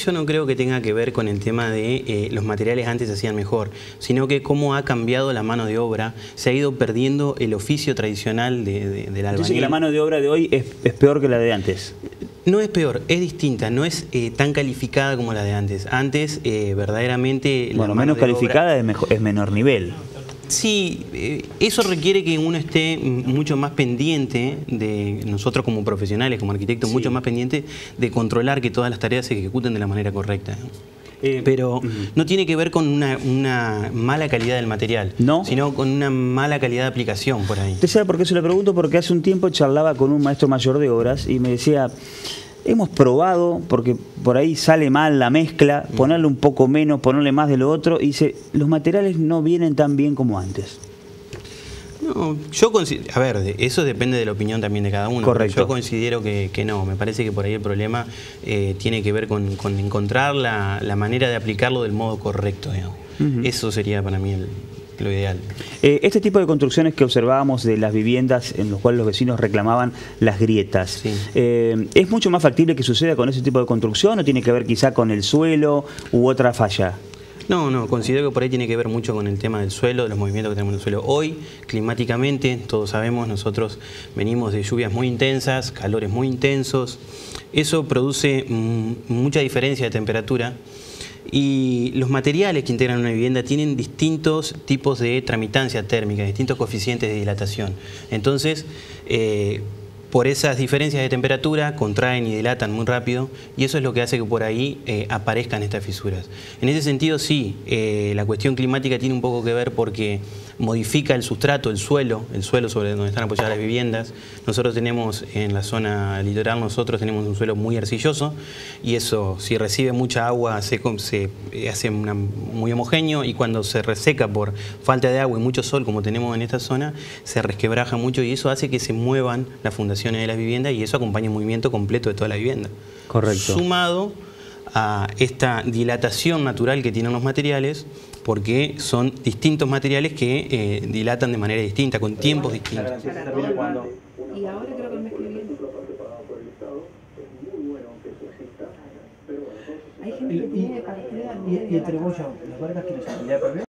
yo no creo que tenga que ver con el tema de los materiales antes se hacían mejor, sino que cómo ha cambiado la mano de obra, se ha ido perdiendo el oficio tradicional del albañil. Entonces que la mano de obra de hoy es peor que la de antes. No es peor, es distinta, no es tan calificada como la de antes. Antes, verdaderamente... Bueno, menos calificada es menor nivel. Sí, eso requiere que uno esté mucho más pendiente de nosotros como profesionales, como arquitectos, mucho más pendiente de controlar que todas las tareas se ejecuten de la manera correcta. Pero no tiene que ver con una mala calidad del material, sino con una mala calidad de aplicación por ahí. ¿Usted sabe por qué se lo pregunto? Porque hace un tiempo charlaba con un maestro mayor de obras y me decía... Hemos probado, porque por ahí sale mal la mezcla, ponerle un poco menos, ponerle más de lo otro, y dice, los materiales no vienen tan bien como antes. No, yo considero, a ver, eso depende de la opinión también de cada uno. Correcto. Yo considero que no, me parece que por ahí el problema tiene que ver con encontrar la manera de aplicarlo del modo correcto, digamos. Eso sería para mí lo ideal. Este tipo de construcciones que observábamos de las viviendas en los cuales los vecinos reclamaban las grietas, ¿es mucho más factible que suceda con ese tipo de construcción o tiene que ver quizá con el suelo u otra falla? No, considero que por ahí tiene que ver mucho con el tema del suelo, de los movimientos que tenemos en el suelo. Hoy, climáticamente, todos sabemos, nosotros venimos de lluvias muy intensas, calores muy intensos. Eso produce mucha diferencia de temperatura. Y los materiales que integran una vivienda tienen distintos tipos de tramitancia térmica, distintos coeficientes de dilatación. Entonces, por esas diferencias de temperatura, contraen y dilatan muy rápido y eso es lo que hace que por ahí aparezcan estas fisuras. En ese sentido, sí, la cuestión climática tiene un poco que ver porque modifica el sustrato, el suelo sobre donde están apoyadas las viviendas. Nosotros tenemos, en la zona litoral, nosotros tenemos un suelo muy arcilloso y eso, si recibe mucha agua, se hace muy homogéneo y cuando se reseca por falta de agua y mucho sol, como tenemos en esta zona, se resquebraja mucho y eso hace que se muevan las fundaciones de las viviendas y eso acompaña el movimiento completo de toda la vivienda. Correcto. Sumado a esta dilatación natural que tienen los materiales, porque son distintos materiales que dilatan de manera distinta, con tiempos distintos. Y ahora creo que me escribí. Hay gente que tiene cartera. Y entre vos, las barcas que les